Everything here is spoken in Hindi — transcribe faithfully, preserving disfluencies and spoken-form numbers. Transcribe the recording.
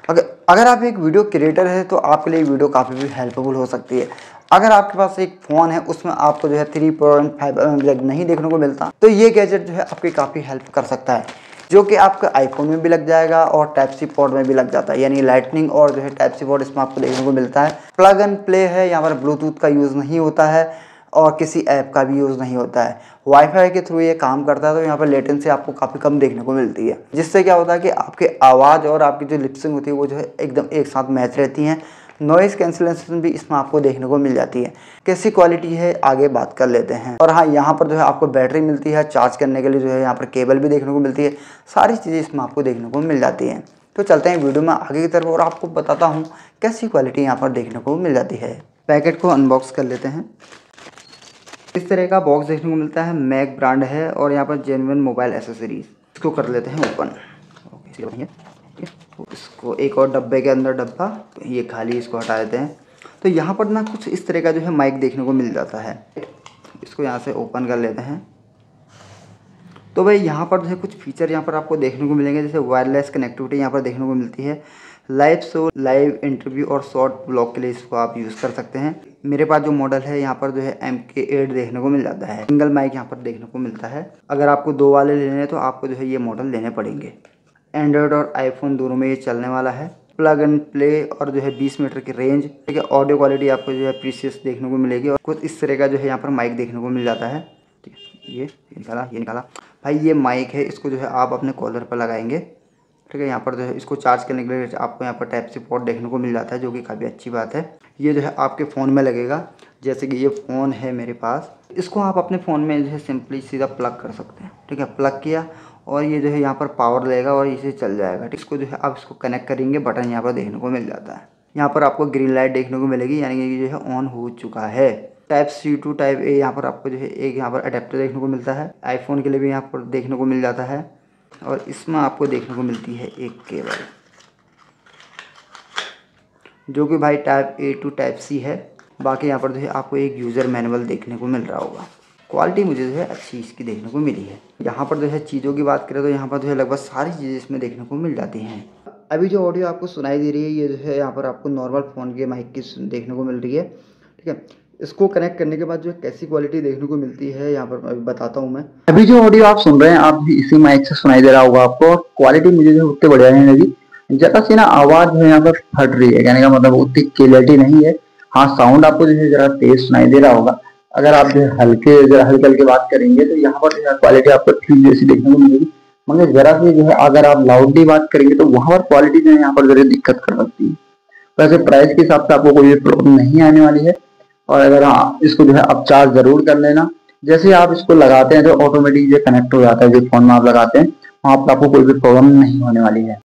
अगर अगर आप एक वीडियो क्रिएटर है तो आपके लिए वीडियो काफ़ी भी हेल्पफुल हो सकती है। अगर आपके पास एक फ़ोन है उसमें आपको जो है three point five M M jack नहीं देखने को मिलता, तो ये गैजेट जो है आपकी काफ़ी हेल्प कर सकता है, जो कि आपके आईफोन में भी लग जाएगा और टाइप सी पोर्ट में भी लग जाता है। यानी लाइटनिंग और जो है टाइप सी पोर्ट इसमें आपको देखने को मिलता है। प्लग एंड प्ले है, यहाँ पर ब्लूटूथ का यूज़ नहीं होता है और किसी ऐप का भी यूज़ नहीं होता है। वाईफाई के थ्रू ये काम करता है, तो यहाँ पर लेटेंसी आपको काफ़ी कम देखने को मिलती है, जिससे क्या होता है कि आपकी आवाज़ और आपकी जो लिपसिंग होती है वो जो है एकदम एक साथ मैच रहती हैं। नॉइज़ कैंसिलेशन भी इसमें आपको देखने को मिल जाती है। कैसी क्वालिटी है आगे बात कर लेते हैं। और हाँ, यहाँ पर जो है आपको बैटरी मिलती है, चार्ज करने के लिए जो है यहाँ पर केबल भी देखने को मिलती है। सारी चीज़ें इसमें आपको देखने को मिल जाती हैं। तो चलते हैं वीडियो में आगे की तरफ और आपको बताता हूँ कैसी क्वालिटी यहाँ पर देखने को मिल जाती है। पैकेट को अनबॉक्स कर लेते हैं। इस तरह का बॉक्स देखने को मिलता है, मैक ब्रांड है और यहाँ पर जेन्युइन मोबाइल एसेसरीज। इसको कर लेते हैं ओपन। ओके, तो इसको एक और डब्बे के अंदर डब्बा, तो ये खाली, इसको हटा देते हैं। तो यहाँ पर ना कुछ इस तरह का जो है माइक देखने को मिल जाता है। इसको यहाँ से ओपन कर लेते हैं। तो भाई यहाँ पर जो है कुछ फीचर यहाँ पर आपको देखने को मिलेंगे, जैसे वायरलेस कनेक्टिविटी यहाँ पर देखने को मिलती है। लाइव शो, लाइव इंटरव्यू और शॉर्ट ब्लॉग के लिए इसको आप यूज़ कर सकते हैं। मेरे पास जो मॉडल है यहाँ पर जो है एम के एट देखने को मिल जाता है। सिंगल माइक यहाँ पर देखने को मिलता है। अगर आपको दो वाले लेने हैं तो आपको जो है ये मॉडल लेने पड़ेंगे। एंड्रॉयड और आईफोन दोनों में ये चलने वाला है। प्लग एंड प्ले और जो है बीस मीटर की रेंज, ठीक है। ऑडियो क्वालिटी आपको जो है प्रीसियस देखने को मिलेगी और कुछ इस तरह का जो है यहाँ पर माइक देखने को मिल जाता है। ठीक है, ये निकाला ये निकाला भाई, ये माइक है, इसको जो है आप अपने कॉलर पर लगाएंगे, ठीक है। यहाँ पर जो है इसको चार्ज करने के लिए आपको यहाँ पर टाइप सी पोर्ट देखने को मिल जाता है, जो कि काफ़ी अच्छी बात है। ये जो है आपके फ़ोन में लगेगा, जैसे कि ये फ़ोन है मेरे पास, इसको आप अपने फ़ोन में जो है सिंपली सीधा प्लग कर सकते हैं, ठीक है। प्लग किया और ये जो है यहाँ पर पावर लेगा और इसे चल जाएगा। इसको जो है आप इसको कनेक्ट करेंगे, बटन यहाँ पर देखने को मिल जाता है। यहाँ पर आपको ग्रीन लाइट देखने को मिलेगी, यानी कि जो है ऑन हो चुका है। Type C to type A यहाँ पर आपको जो है एक यहाँ पर अडेप्टर देखने को मिलता है। आईफोन के लिए भी यहाँ पर देखने को मिल जाता है और इसमें आपको देखने को मिलती है एक केबल, जो कि भाई type A to type C है। बाकी यहाँ पर जो है आपको एक यूज़र मैनुअल देखने को मिल रहा होगा। क्वालिटी मुझे जो है अच्छी इसकी देखने को मिली है। यहाँ पर जो है चीज़ों की बात करें तो यहाँ पर जो है लगभग सारी चीज़ें इसमें देखने को मिल जाती हैं। अभी जो ऑडियो आपको सुनाई दे रही है ये जो है यहाँ पर आपको नॉर्मल फ़ोन के माइक की देखने को मिल रही है, ठीक है। इसको कनेक्ट करने के बाद जो कैसी क्वालिटी देखने को मिलती है यहाँ पर अभी बताता हूँ मैं। अभी जो ऑडियो आप सुन रहे हैं आप इसी माइक से सुनाई दे रहा होगा आपको, और क्वालिटी मुझे जो उतनी बढ़िया नहीं लगी। जरा सी ना आवाज़ जो है यहाँ पर फट रही है, कहने का मतलब उतनी क्लियरिटी नहीं है। हाँ, साउंड आपको जो है जरा तेज सुनाई दे रहा होगा। अगर आप जो है हल्के जरा हल्के हल्के बात करेंगे तो यहाँ पर जो है क्वालिटी आपको ठीक जैसी देखने को मिलेगी, मगर जरा सी जो है अगर आप लाउडली बात करेंगे तो वहाँ पर क्वालिटी जो है यहाँ पर जरा दिक्कत कर सकती है। वैसे प्राइस के हिसाब से आपको कोई प्रॉब्लम नहीं आने वाली है। और अगर हाँ, इसको जो है आप चार्ज जरूर कर लेना। जैसे आप इसको लगाते हैं तो ऑटोमेटिक ये कनेक्ट हो जाता है, जो फोन में आप लगाते हैं वहाँ पर आपको कोई भी प्रॉब्लम नहीं होने वाली है।